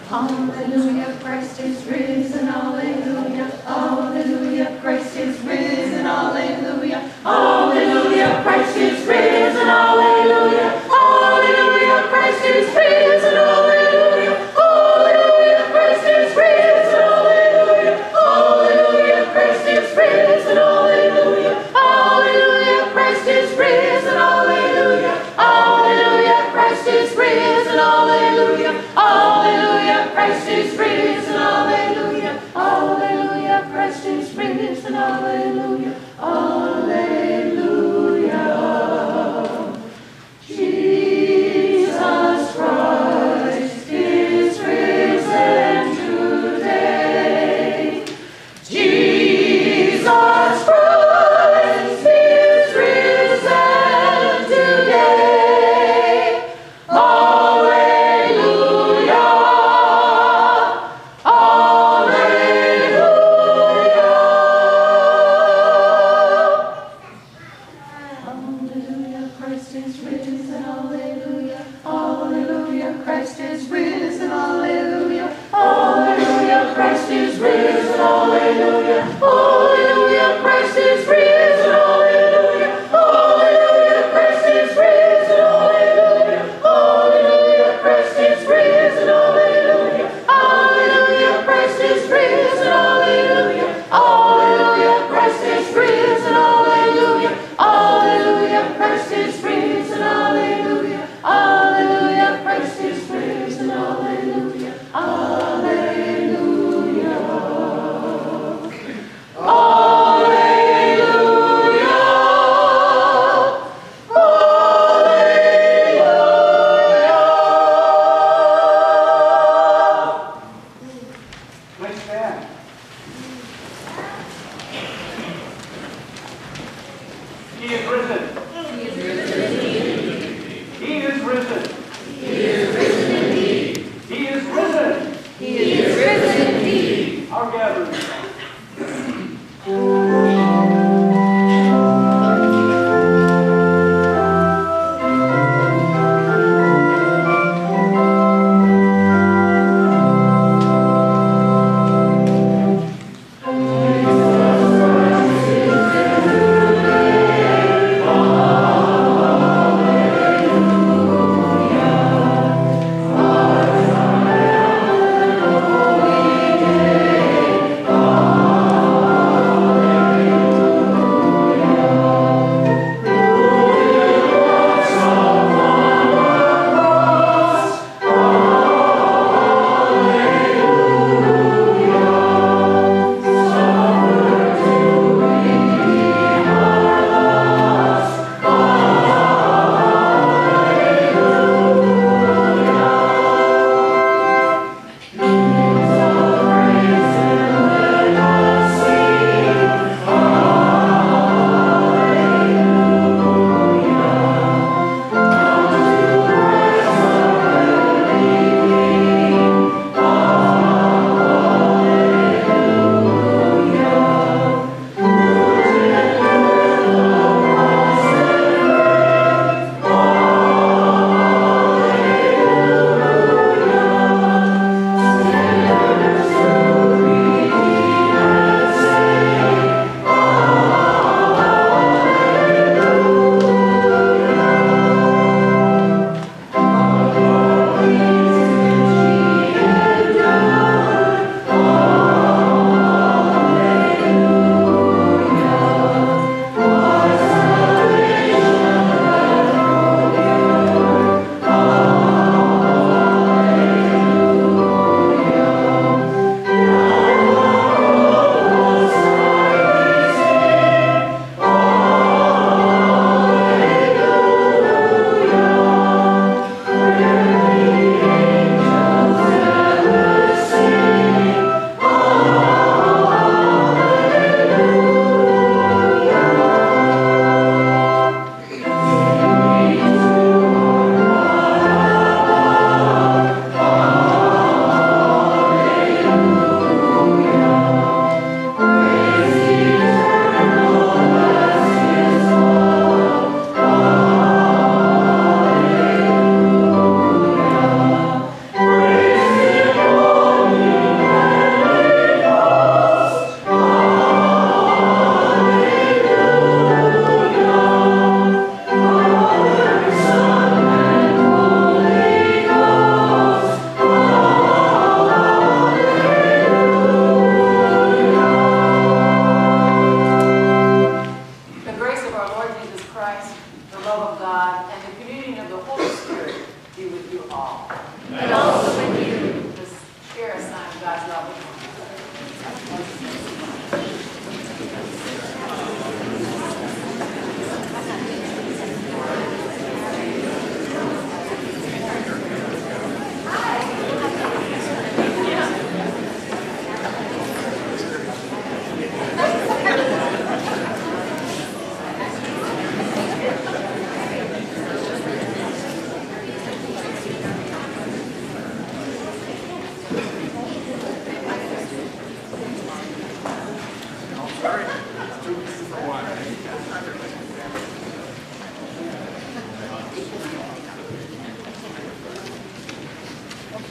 Hallelujah, Christ is risen, hallelujah, hallelujah, Christ is risen, hallelujah, hallelujah, Christ is risen, hallelujah, hallelujah, Christ is risen, hallelujah, hallelujah, Christ is risen, hallelujah, hallelujah, Christ is risen, hallelujah, hallelujah, Christ is risen, hallelujah, hallelujah, Christ is risen, hallelujah, hallelujah, Christ is risen, hallelujah, hallelujah, Christ is risen, hallelujah, hallelujah. Jesus Christ is risen today. Jesus Christ is risen today. Hallelujah.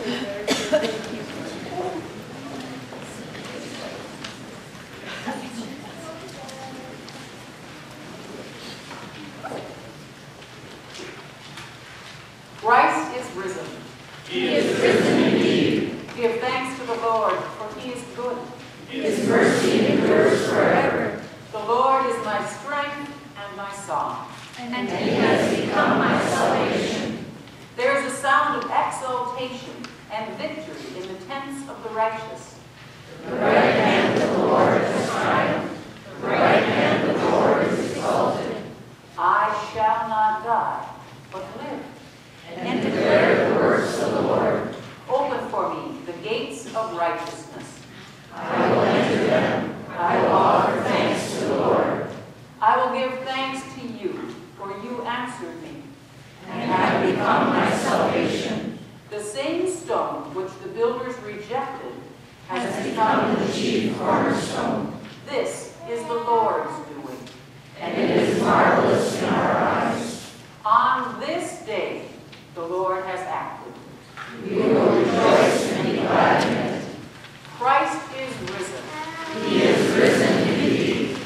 Christ is risen. He is risen indeed. Give thanks to the Lord, for he is good. His mercy endures forever. The Lord is my strength and my song. And he has become my salvation. There is a sound of exultation and victory in the tents of the righteous. The right hand of the Lord has triumphed. The right hand of the Lord is exalted. I shall not die, but live. And declare the works of the Lord. Open for me the gates of righteousness. I will enter them. I will offer thanks to the Lord. I will give thanks to you, for you answered me. And have become my salvation. The same stone which the builders rejected Has become the chief cornerstone. This is the Lord's doing. And it is marvelous in our eyes. On this day the Lord has acted. We will rejoice and be glad in it. Christ is risen. He is risen indeed.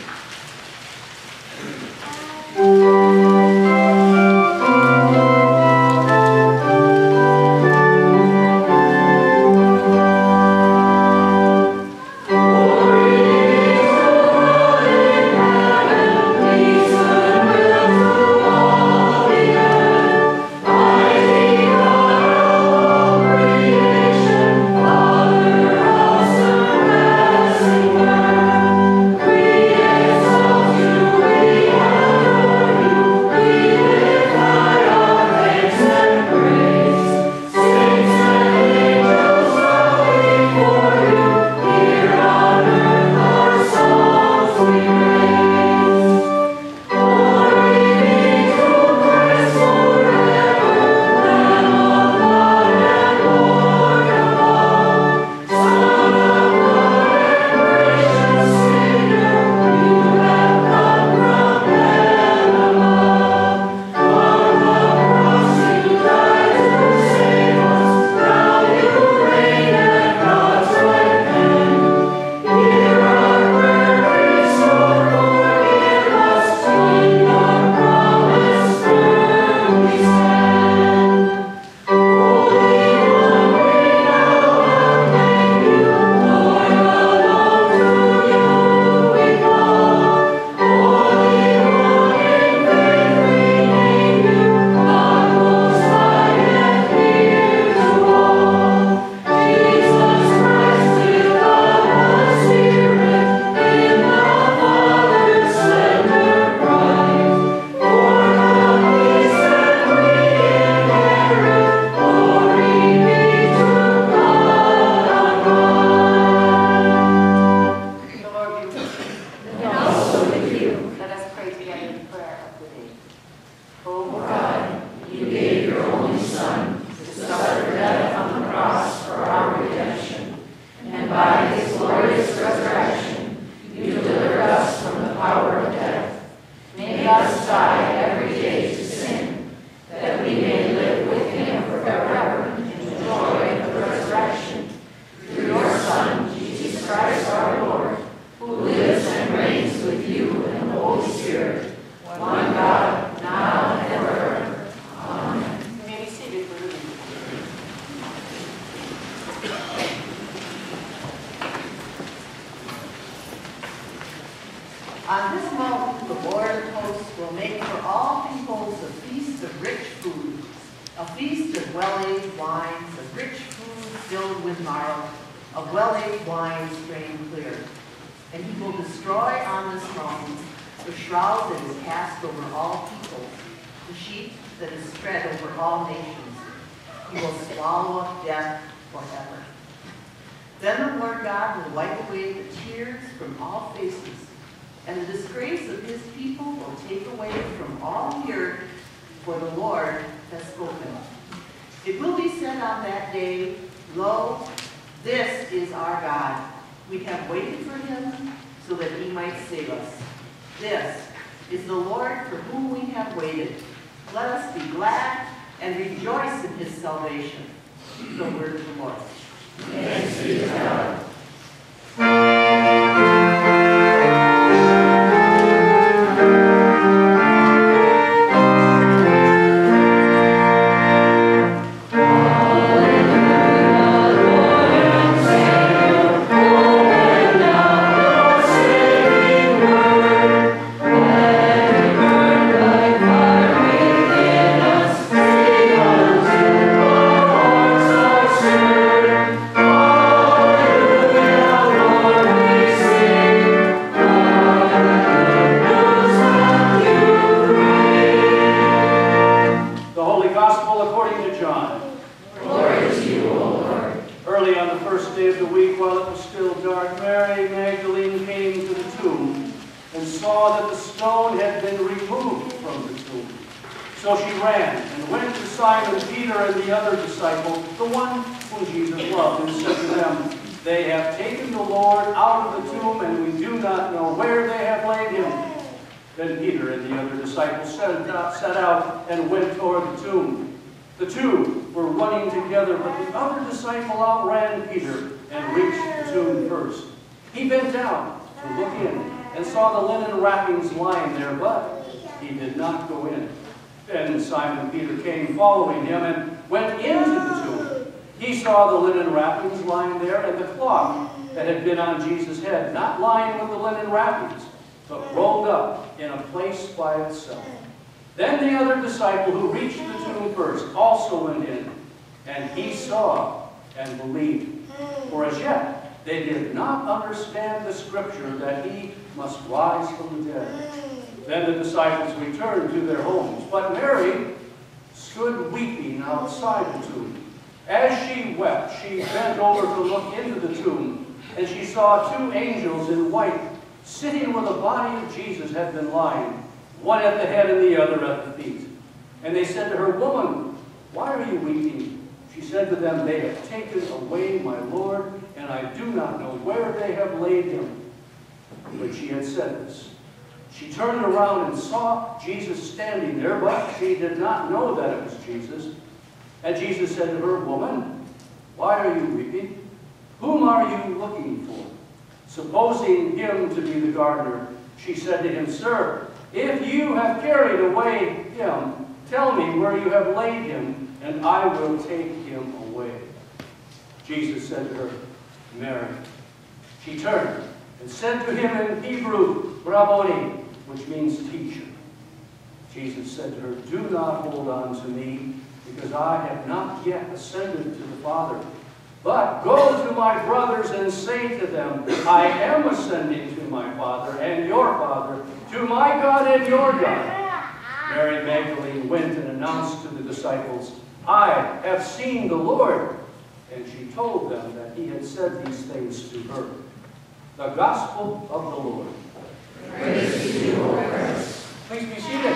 On this mountain, the Lord of hosts will make for all peoples a feast of rich food, a feast of well-aged wines, of rich food filled with marrow, of well-aged wine strained clear. And he will destroy on this mountain the shroud that is cast over all peoples, the sheet that is spread over all nations. He will swallow up death forever. Then the Lord God will wipe away the tears from all faces, and the disgrace of his people will take away from all the earth, for the Lord has spoken. It will be said on that day, Lo, this is our God. We have waited for him so that he might save us. This is the Lord for whom we have waited. Let us be glad and rejoice in his salvation. The word of the first day of the week, while it was still dark, Mary Magdalene came to the tomb and saw that the stone had been removed from the tomb. So she ran and went to Simon Peter and the other disciple, the one whom Jesus loved, and said to them, "They have taken the Lord out of the tomb, and we do not know where they have laid him." Then Peter and the other disciple set out and went toward the tomb. The two were running together, but the other disciple outran Peter and reached the tomb first. He bent down to look in and saw the linen wrappings lying there, but he did not go in. Then Simon Peter came following him and went into the tomb. He saw the linen wrappings lying there and the cloth that had been on Jesus' head, not lying with the linen wrappings, but rolled up in a place by itself. Then the other disciple who reached the tomb first also went in, and he saw and believed. For as yet they did not understand the scripture that he must rise from the dead. Then the disciples returned to their homes, but Mary stood weeping outside the tomb. As she wept, she bent over to look into the tomb, and she saw two angels in white, sitting where the body of Jesus had been lying, one at the head and the other at the feet. And they said to her, "Woman, why are you weeping?" She said to them, "They have taken away my Lord, and I do not know where they have laid him." When she had said this, she turned around and saw Jesus standing there, but she did not know that it was Jesus. And Jesus said to her, "Woman, why are you weeping? Whom are you looking for?" Supposing him to be the gardener, she said to him, "Sir, if you have carried away him, tell me where you have laid him, and I will take him away." Jesus said to her, "Mary." She turned and said to him in Hebrew, "Rabboni," which means teacher. Jesus said to her, "Do not hold on to me, because I have not yet ascended to the Father. But go to my brothers and say to them, I am ascending to my Father and your Father, to my God and your God." Mary Magdalene went and announced to the disciples, "I have seen the Lord." And she told them that he had said these things to her. The Gospel of the Lord. Praise to you, O Christ. Please be seated.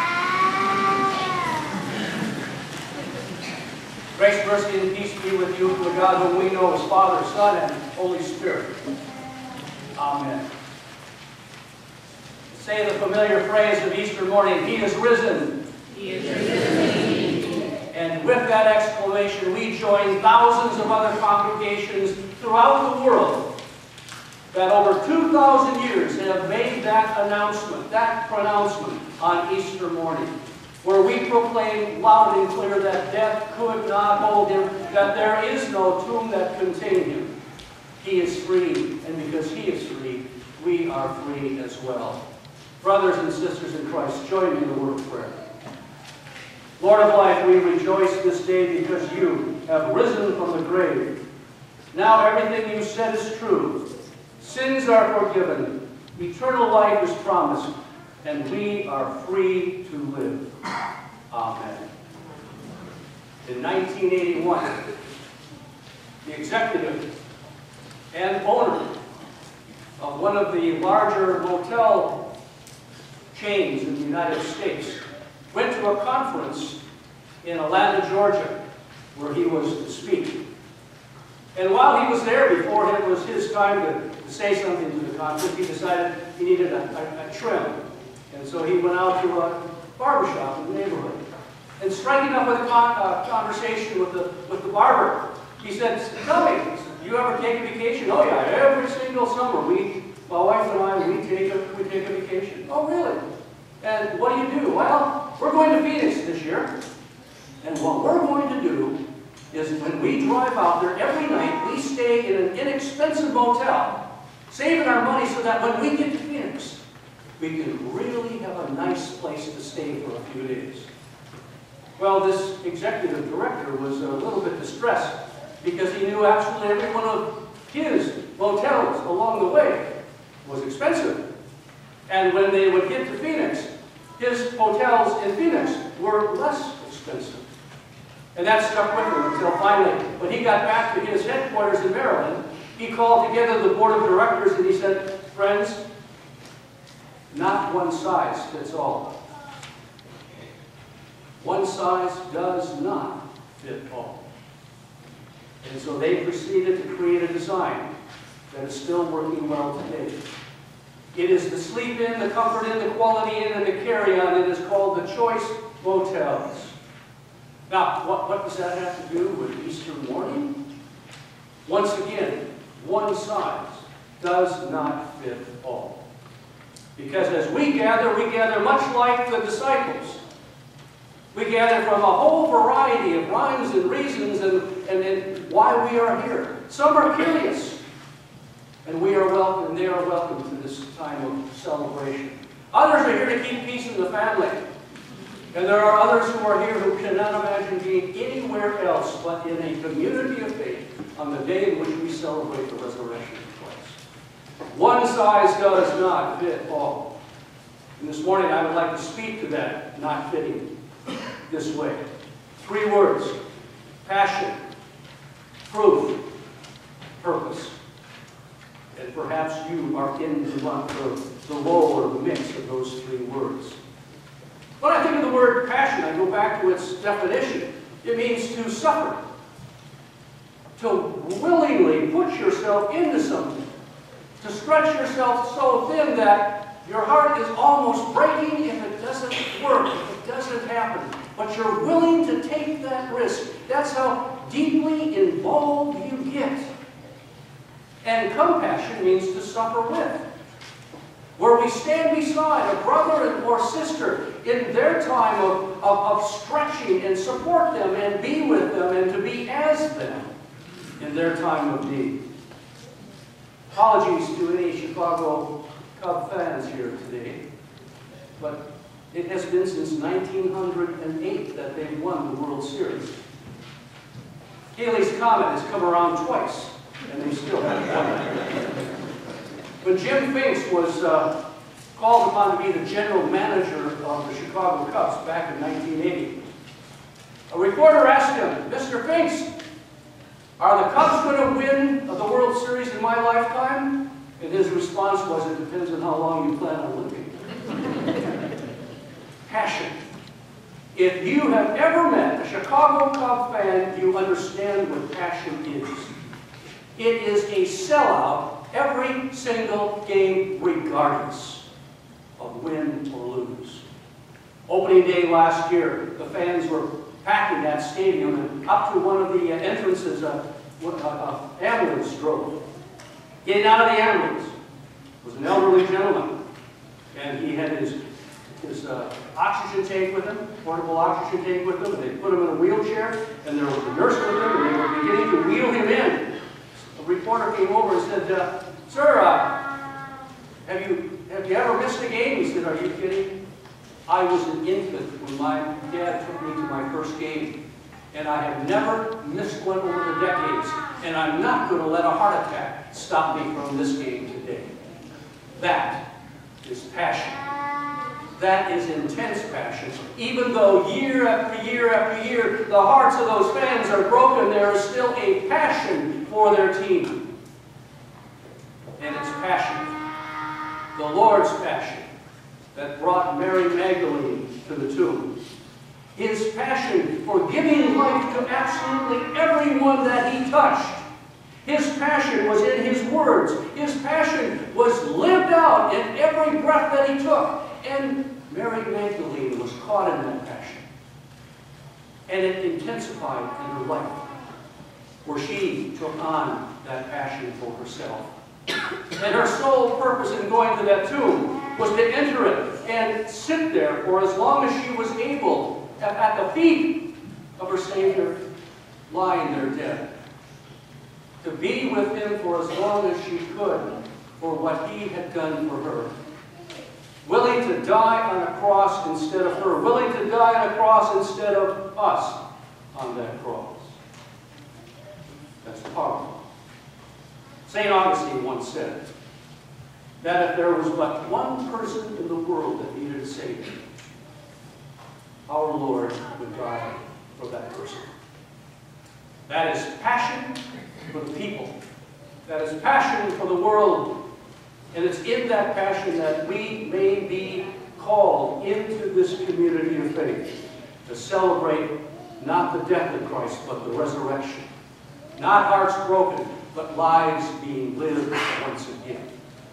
Grace, mercy, and peace be with you from the God whom we know as Father, Son, and Holy Spirit. Amen. Say the familiar phrase of Easter morning, "He is risen." He is risen. And with that exclamation, we join thousands of other congregations throughout the world that over 2,000 years have made that announcement, that pronouncement on Easter morning, where we proclaim loud and clear that death could not hold him, that there is no tomb that contained him. He is free, and because he is free, we are free as well. Brothers and sisters in Christ, join me in the word of prayer. Lord of life, we rejoice this day because you have risen from the grave. Now everything you said is true. Sins are forgiven. Eternal life is promised. And we are free to live. Amen. In 1981, the executive and owner of one of the larger motel chains in the United States went to a conference in Atlanta, Georgia, where he was to speak. And while he was there, before it was his time to say something to the conference, he decided he needed a trim. And so he went out to a barbershop in the neighborhood. And striking up with a conversation with the barber, he said, "Tell me, do you ever take a vacation?" "Oh yeah, every single summer. My wife and I, we take a vacation." "Oh really? And what do you do?" "Well, we're going to Phoenix this year. And what we're going to do is when we drive out there every night, we stay in an inexpensive motel, saving our money so that when we get to Phoenix, we can really have a nice place to stay for a few days." Well, this executive director was a little bit distressed because he knew absolutely every one of his motels along the way was expensive. And when they would get to Phoenix, his hotels in Phoenix were less expensive. And that stuck with him until finally, when he got back to his headquarters in Maryland, he called together the board of directors and he said, friends, not one size fits all. One size does not fit all. And so they proceeded to create a design that is still working well today. It is the sleep in, the comfort in, the quality in, and the carry on. It is called the Choice Motels. Now, what does that have to do with Easter morning? Once again, one size does not fit all. Because as we gather much like the disciples. We gather from a whole variety of rhymes and reasons and why we are here. Some are curious, and we are welcome, and they are welcome to this time of celebration. Others are here to keep peace in the family. And there are others who are here who cannot imagine being anywhere else but in a community of faith on the day in which we celebrate the resurrection of Christ. One size does not fit all. And this morning I would like to speak to that not fitting this way. 3 words: passion, proof, purpose. And perhaps you are in the role or the mix of those 3 words. When I think of the word passion, I go back to its definition. It means to suffer, to willingly put yourself into something, to stretch yourself so thin that your heart is almost breaking if it doesn't work, if it doesn't happen. But you're willing to take that risk. That's how deeply involved you get. And compassion means to suffer with, where we stand beside a brother or sister in their time of stretching and support them and be with them and to be as them in their time of need. Apologies to any Chicago Cub fans here today, but it has been since 1908 that they've won the World Series. Halley's Comet has come around twice, and they still haven't won. When Jim Finks was called upon to be the general manager of the Chicago Cubs back in 1980, a reporter asked him, "Mr. Finks, are the Cubs going to win the World Series in my lifetime?" And his response was, "It depends on how long you plan on living." Passion. If you have ever met a Chicago Cub fan, you understand what passion is. It is a sellout every single game, regardless of win or lose. Opening day last year, the fans were packing that stadium, and up to one of the entrances, ambulance drove. Getting out of the ambulance was an elderly gentleman, and he had his oxygen tank with him, portable oxygen tank with him, and they put him in a wheelchair, and there was a nurse with him, and they were beginning to wheel him in. A reporter came over and said, "Sir, have you ever missed a game?" He said, "Are you kidding? I was an infant when my dad took me to my first game, and I have never missed one over the decades, and I'm not going to let a heart attack stop me from this game today." That is passion. That is intense passion. Even though year after year after year, the hearts of those fans are broken, there is still a passion for their team. And it's passion, the Lord's passion, that brought Mary Magdalene to the tomb. His passion for giving life to absolutely everyone that he touched. His passion was in his words. His passion was lived out in every breath that he took. And Mary Magdalene was caught in that passion. And it intensified in her life, where she took on that passion for herself. And her sole purpose in going to that tomb was to enter it and sit there for as long as she was able at the feet of her Savior, lying there dead. To be with him for as long as she could for what he had done for her. Willing to die on a cross instead of her. Willing to die on a cross instead of us on that cross. That's powerful. St. Augustine once said that if there was but one person in the world that needed a Savior, our Lord would die for that person. That is passion for the people. That is passion for the world. And it's in that passion that we may be called into this community of faith to celebrate not the death of Christ, but the resurrection. Not hearts broken, but lives being lived once again.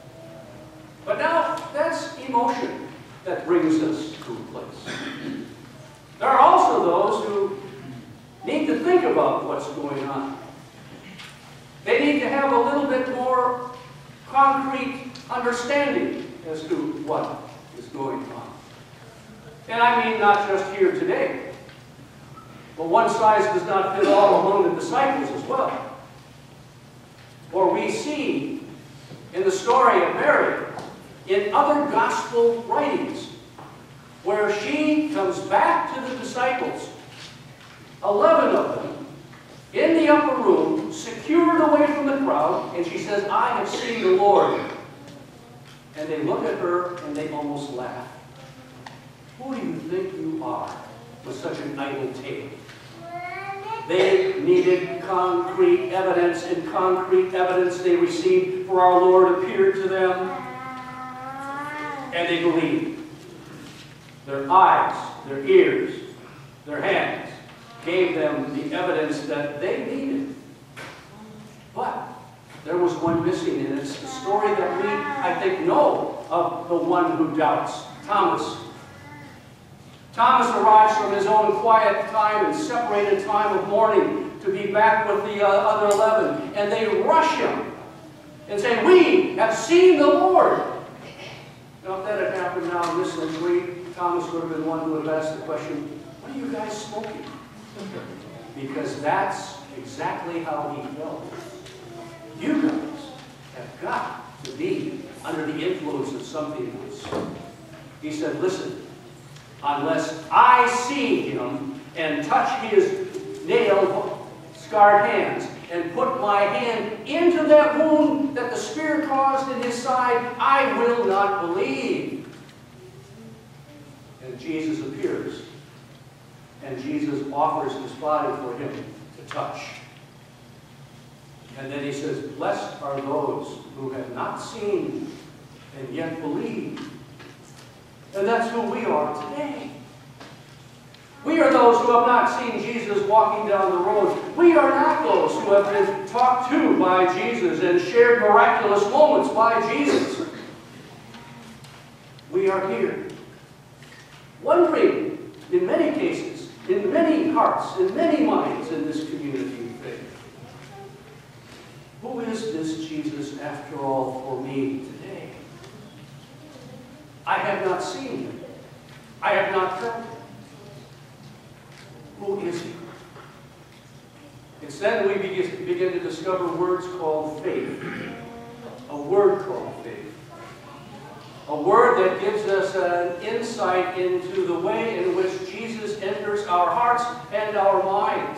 But now, that's emotion that brings us to a place. There are also those who need to think about what's going on. They need to have a little bit more concrete understanding as to what is going on. And I mean not just here today, but one size does not fit all among the disciples as well. For we see in the story of Mary, in other gospel writings, where she comes back to the disciples, 11 of them, in the upper room, secured away from the crowd, and she says, I have seen the Lord. And they look at her and they almost laugh. Who do you think you are with such an idle tale? They needed concrete evidence, and concrete evidence they received, for our Lord appeared to them, and they believed. Their eyes, their ears, their hands gave them the evidence that they needed. But there was one missing, and it's the story that we, I think, know of the one who doubts, Thomas. Thomas arrives from his own quiet time and separated time of mourning to be back with the other 11, and they rush him and say, we have seen the Lord. Now, if that had happened now in this century, Thomas would have been one who would have asked the question, what are you guys smoking? Because that's exactly how he felt. You guys have got to be under the influence of something else. He said, listen, unless I see him and touch his nail-scarred hands and put my hand into that wound that the spear caused in his side, I will not believe. And Jesus appears, and Jesus offers his body for him to touch. And then he says, blessed are those who have not seen and yet believe. And that's who we are today. We are those who have not seen Jesus walking down the road. We are not those who have been talked to by Jesus and shared miraculous moments by Jesus. We are here, wondering, in many cases, in many hearts, in many minds in this community of faith, who is this Jesus after all for me today? I have not seen him. I have not felt him. Who is he? It's then we begin to discover words called faith. A word called faith. A word that gives us an insight into the way in which Jesus enters our hearts and our minds.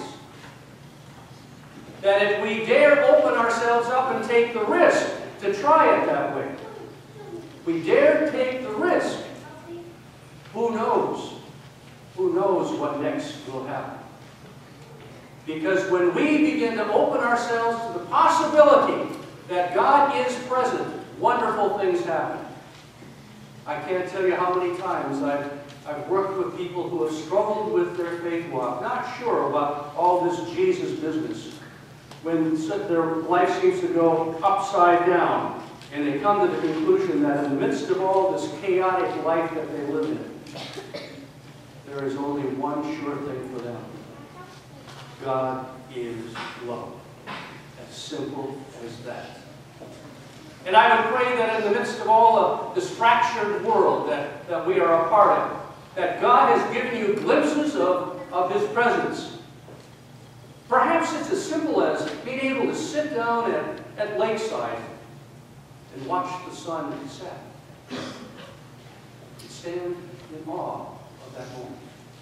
That if we dare open ourselves up and take the risk to try it that way, we dare take the risk, who knows? Who knows what next will happen? Because when we begin to open ourselves to the possibility that God is present, wonderful things happen. I can't tell you how many times I've worked with people who have struggled with their faith walk, not sure about all this Jesus business, when their life seems to go upside down, and they come to the conclusion that in the midst of all this chaotic life that they live in, there is only one sure thing for them. God is love. As simple as that. And I would pray that in the midst of all of this fractured world that we are a part of, that God has given you glimpses of his presence. Perhaps it's as simple as being able to sit down at lakeside and watch the sun set. And stand in awe of that moment.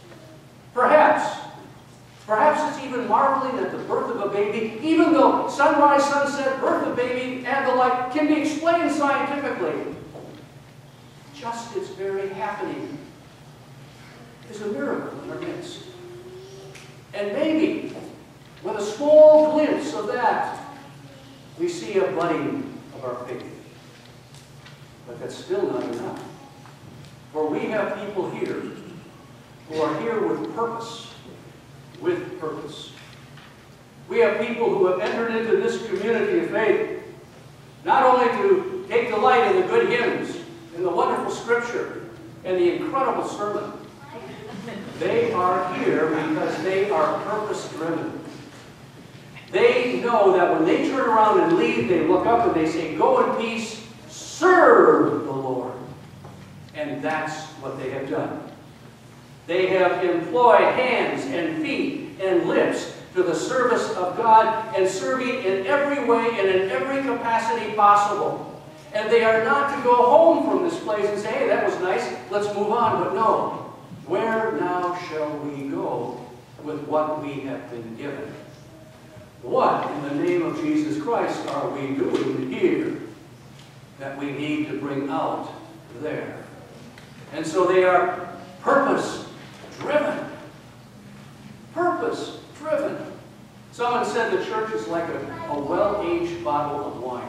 Perhaps it's even marveling at the birth of a baby, even though sunrise, sunset, birth of baby, and the like can be explained scientifically. Just its very happening is a miracle in our midst. And maybe with a small glimpse of that, we see a budding of our faith. But that's still not enough. For we have people here who are here with purpose. With purpose. We have people who have entered into this community of faith, not only to take delight in the good hymns, in the wonderful scripture, and the incredible sermon. They are here because they are purpose-driven. They know that when they turn around and leave, they look up and they say, "Go in peace, serve the Lord." And that's what they have done. They have employed hands and feet and lips to the service of God and serving in every way and in every capacity possible. And they are not to go home from this place and say, "Hey, that was nice, let's move on." But no, where now shall we go with what we have been given? What, in the name of Jesus Christ, are we doing here that we need to bring out there? And so they are purpose-driven. Purpose-driven. Someone said the church is like a well-aged bottle of wine.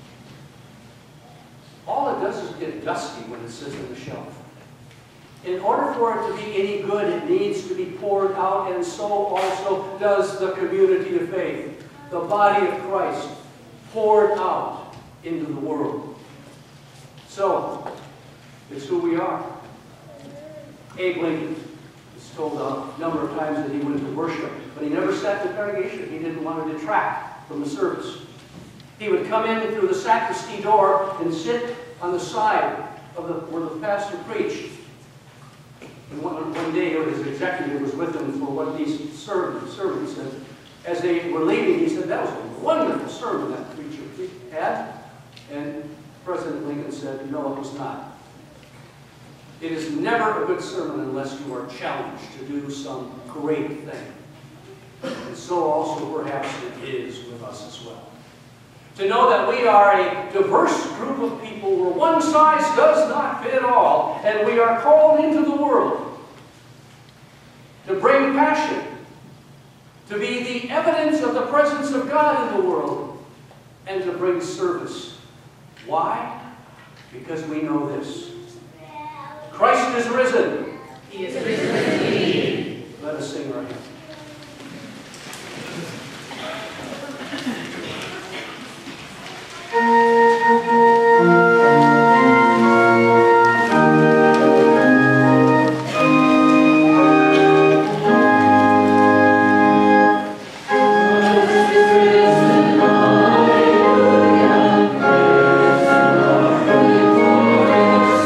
All it does is get dusty when it sits on the shelf. In order for it to be any good, it needs to be poured out, and so also does the community of faith, the body of Christ, poured out into the world. So, it's who we are. Abe Lincoln is told a number of times that he went to worship, but he never sat in the congregation. He didn't want to detract from the service. He would come in through the sacristy door and sit on the side of where the pastor preached. And one day his executive was with him for one of these sermons. And as they were leaving, he said, "That was a wonderful sermon that preacher had." And President Lincoln said, "No, it was not. It is never a good sermon unless you are challenged to do some great thing." And so also perhaps it is with us as well. To know that we are a diverse group of people where one size does not fit all, and we are called into the world to bring passion, to be the evidence of the presence of God in the world, and to bring service. Why? Because we know this. Christ is risen. He is risen indeed. Let us sing our hymn.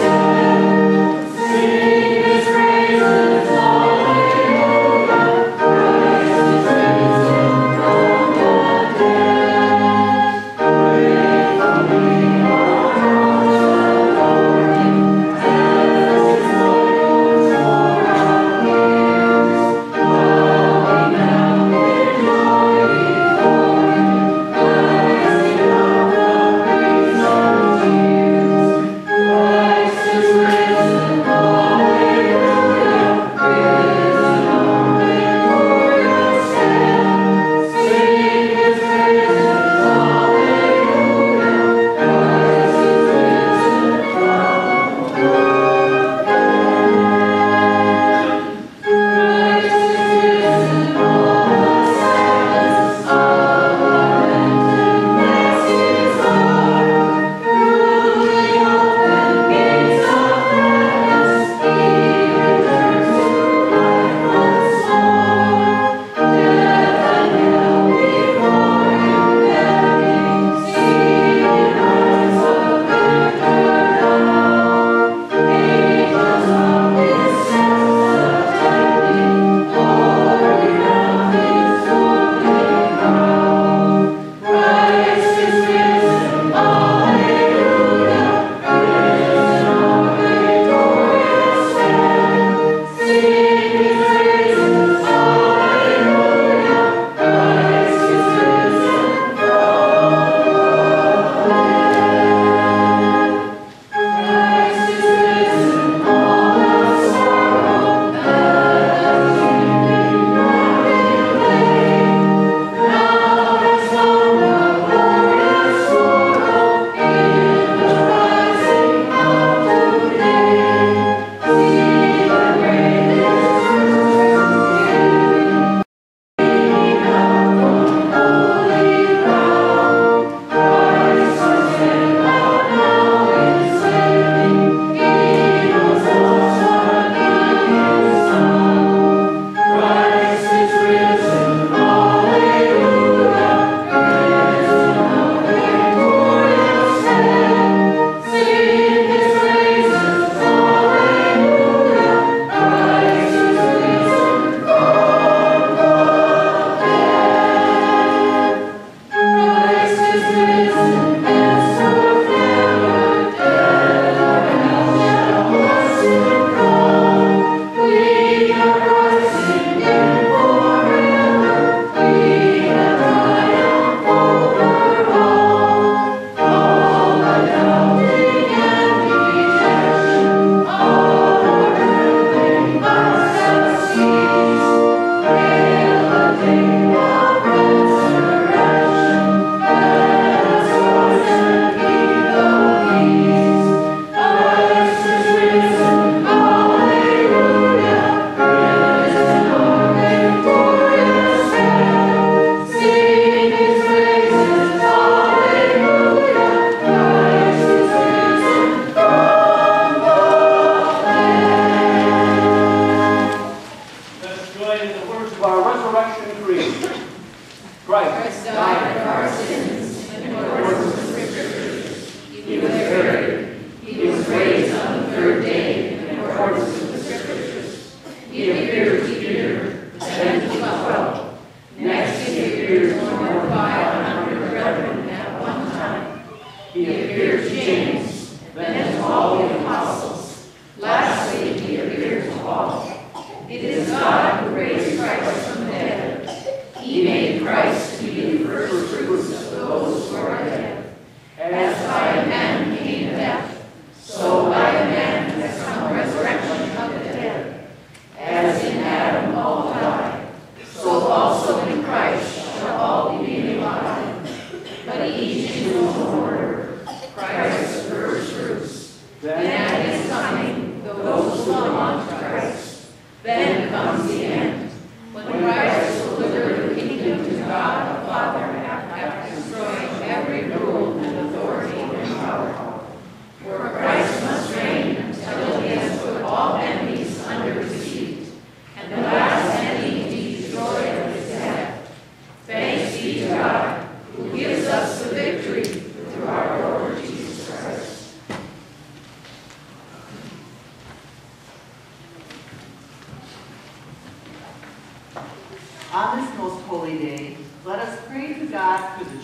Sing his praises, hallelujah.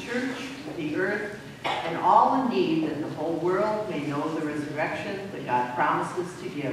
church, the earth, and all in need, that the whole world may know the resurrection that God promises to give.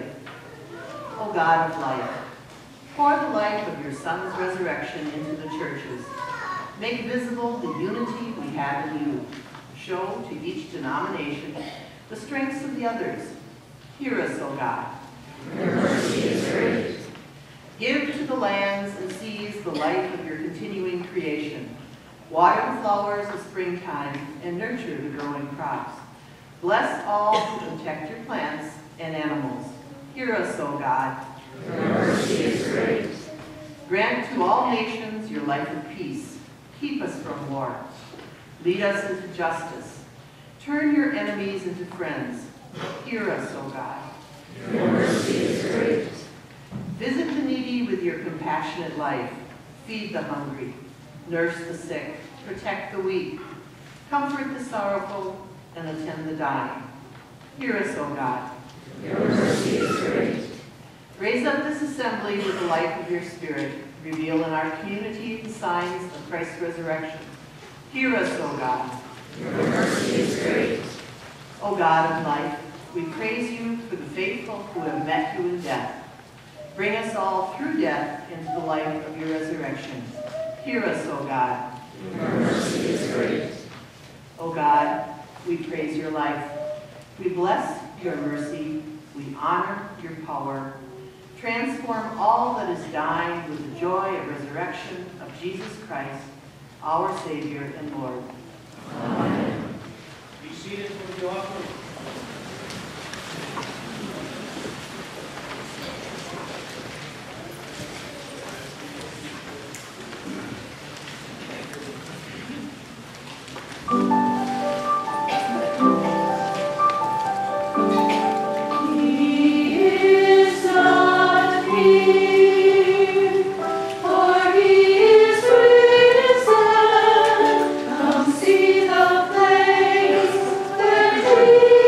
O God of life, pour the life of your Son's resurrection into the churches. Make visible the unity we have in you. Show to each denomination the strengths of the others. Hear us, O God. Your mercy is great. Give to the lands and seas the life of your continuing creation. Water the flowers of springtime and nurture the growing crops. Bless all who protect your plants and animals. Hear us, O God. Your mercy is great. Grant to all nations your life of peace. Keep us from war. Lead us into justice. Turn your enemies into friends. Hear us, O God. Your mercy is great. Visit the needy with your compassionate life. Feed the hungry. Nurse the sick. Protect the weak. Comfort the sorrowful and attend the dying. Hear us, O God. Your mercy is great. Raise up this assembly with the life of your Spirit. Reveal in our community the signs of Christ's resurrection. Hear us, O God. Your mercy is great. O God of life, we praise you for the faithful who have met you in death. Bring us all through death into the life of your resurrection. Hear us, O God. Your mercy is great. O God, we praise your life. We bless your mercy. We honor your power. Transform all that is dying with the joy of resurrection of Jesus Christ, our Savior and Lord. Amen. Be seated for the offering. Come see the place where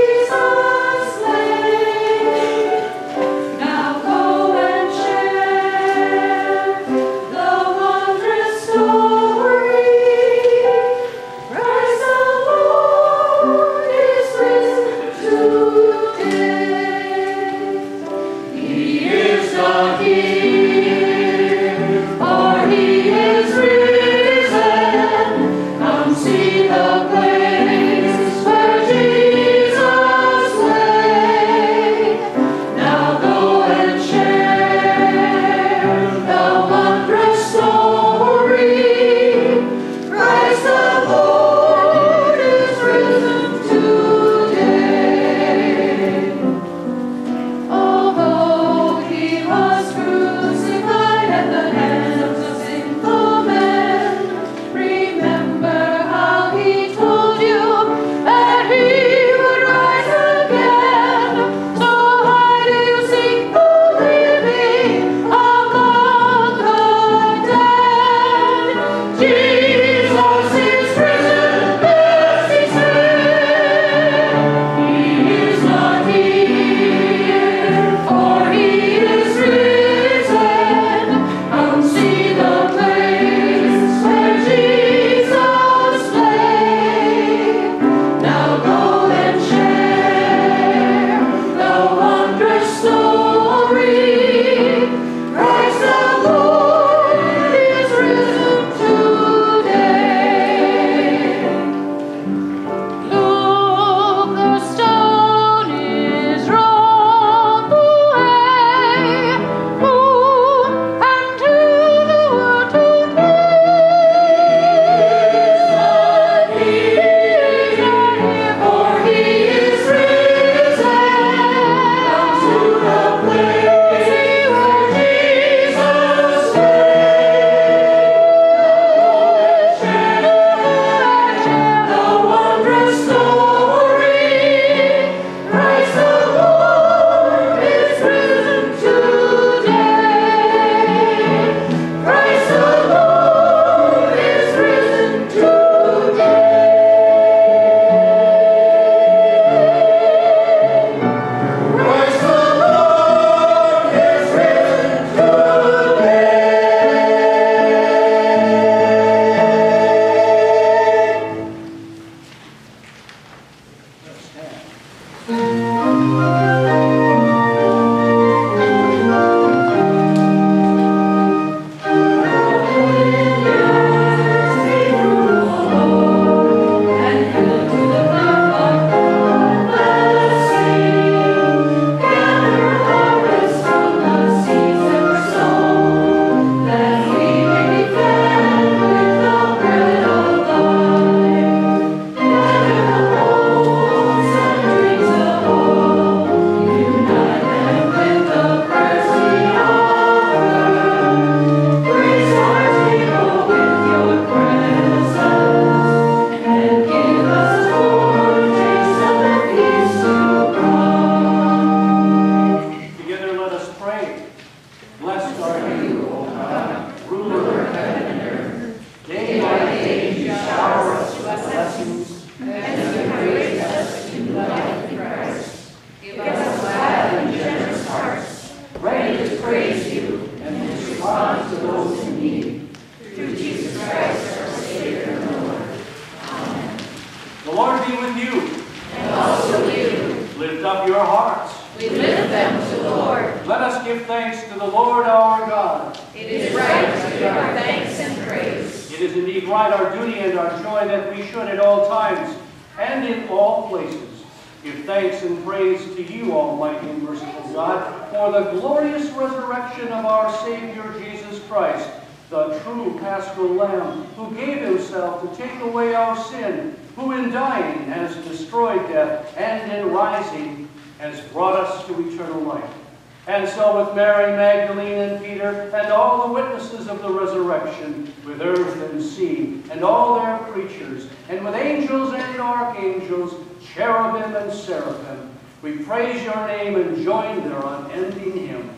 Lord be with you. And also you. Lift up your hearts. We lift them to the Lord. Let us give thanks to the Lord our God. It is right to give our thanks and praise. It is indeed right, our duty and our joy, that we should at all times and in all places give thanks and praise to you, Almighty and merciful God, for the glorious resurrection of our Savior Jesus Christ, the true Paschal Lamb, who gave himself to take away our sin, who in dying has destroyed death, and in rising has brought us to eternal life. And so with Mary Magdalene and Peter and all the witnesses of the resurrection, with earth and sea and all their creatures, and with angels and archangels, cherubim and seraphim, we praise your name and join their unending hymn.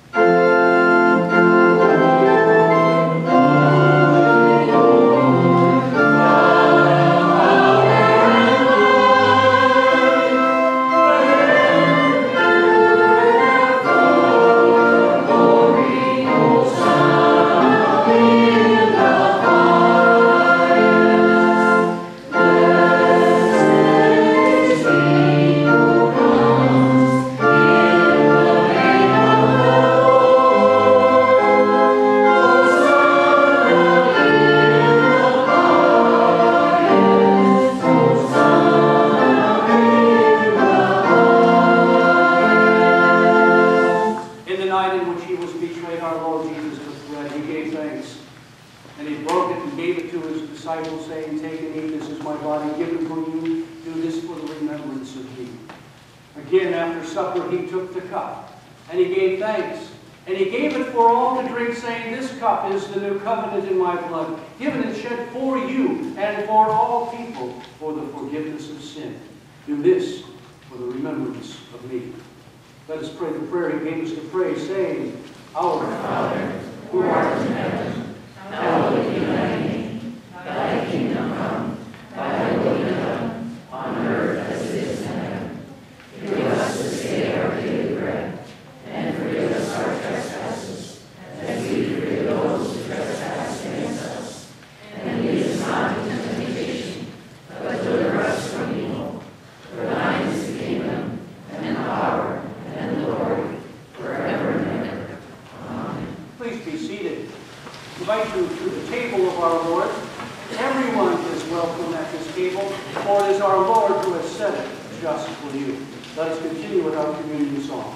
Again, after supper, he took the cup, and he gave thanks. And he gave it for all to drink, saying, "This cup is the new covenant in my blood, given and shed for you and for all people for the forgiveness of sin. Do this for the remembrance of me." Let us pray the prayer he gave us to pray, saying, "Our Father, who art in heaven, hallowed be thy name. Thy kingdom come, thy will be done, on earth as it is in heaven. Give us this day our daily bread, and forgive us our trespasses, as we forgive those who trespass against us. And lead us not into temptation, but deliver us from evil. For thine is the kingdom, and the power, and the glory, forever and ever. Amen. Please be seated. I invite you to the table of our Lord. Everyone is welcome at this table, for it is our Lord who has set it just for you. Let us continue with our communion song.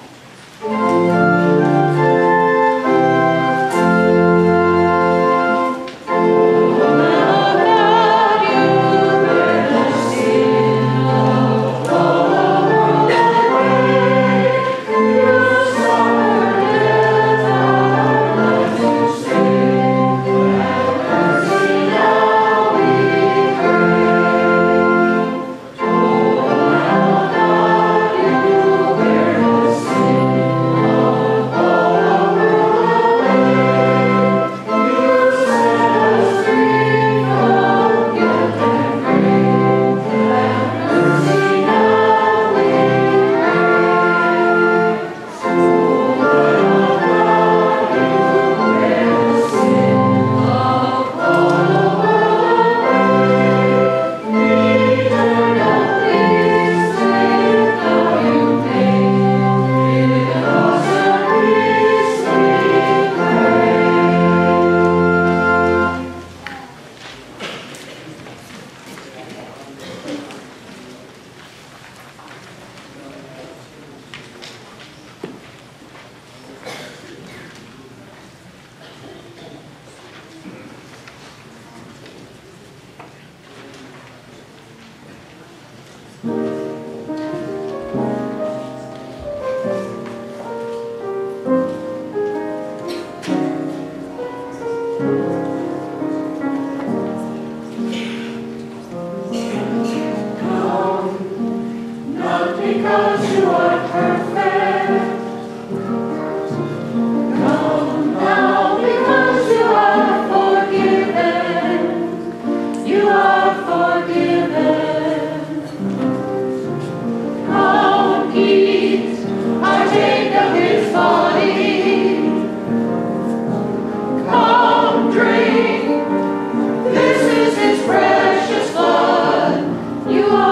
You are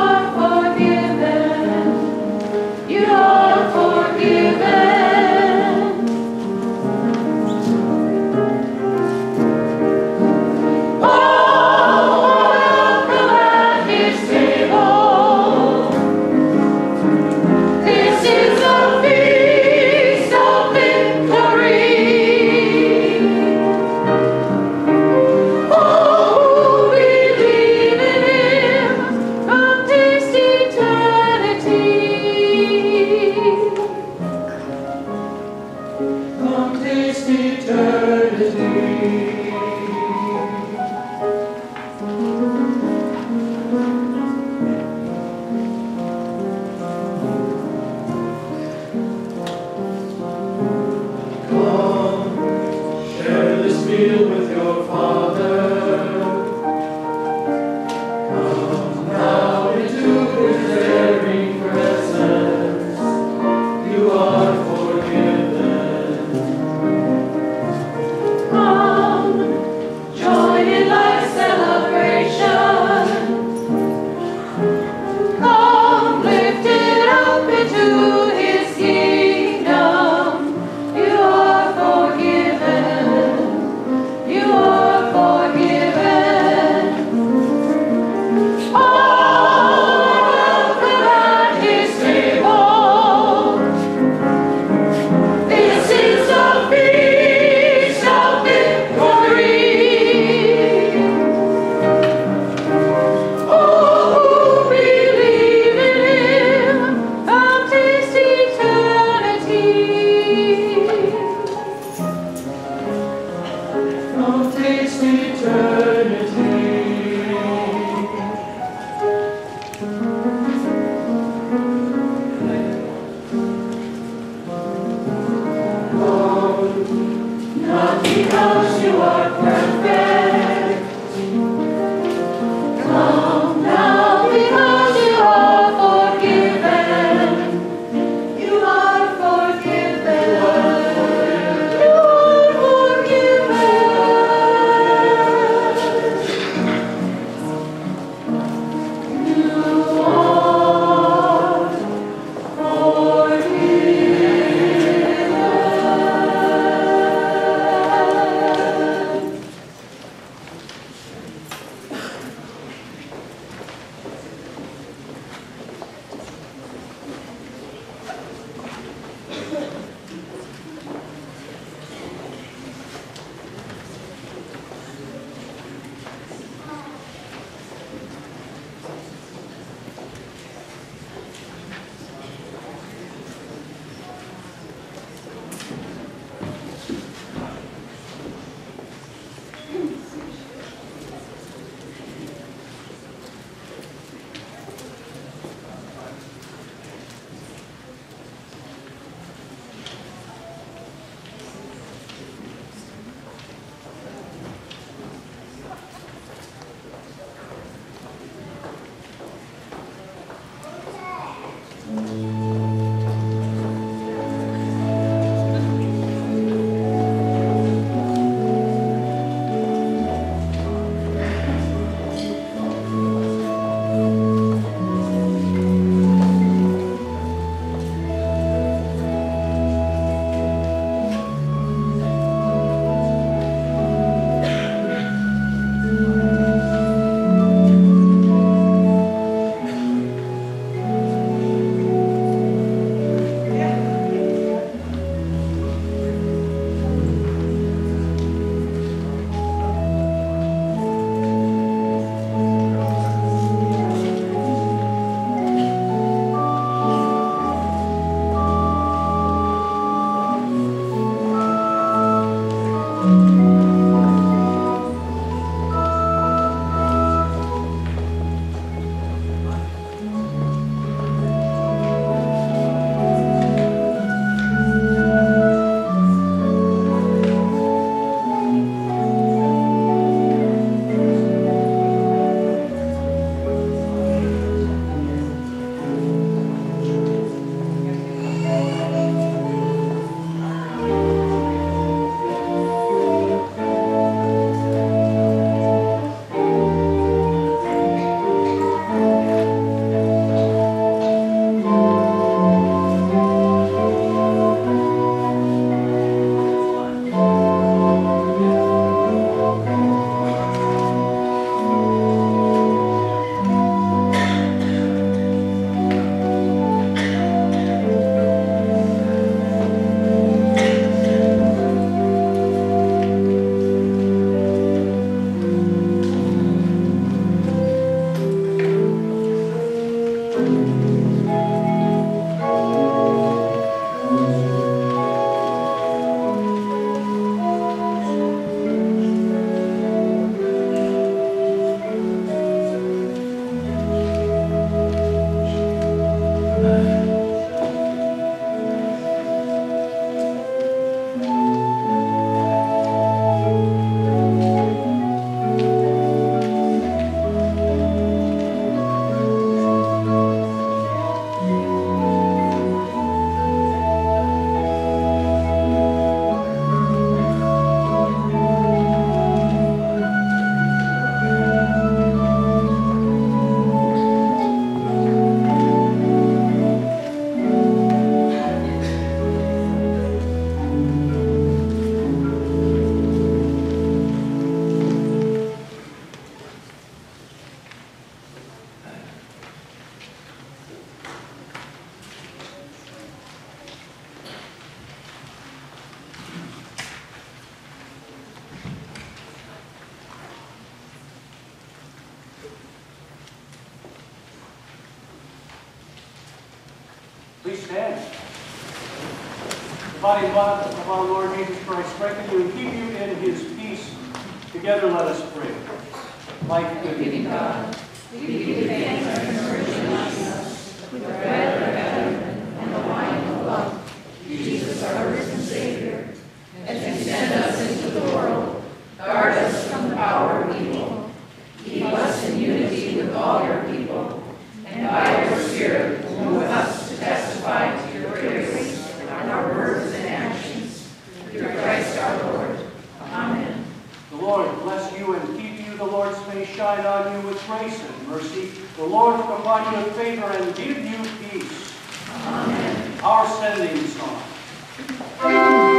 Please stand. The body and blood of our Lord Jesus Christ strengthen you and keep you in his peace. Together let us pray. Life-giving God, we give you thanks for nourishing us with the bread of heaven and the wine of love, Jesus our risen Savior. As you send us into the world, guard us from the power of evil. Keep us in unity with all your people, and by your Spirit move us to testify to your grace in our words and actions. Through Christ our Lord. Amen. the Lord bless you and keep you. The Lord's face shine on you with grace and mercy. The Lord look upon you with favor and give you peace. Amen. Our sending song.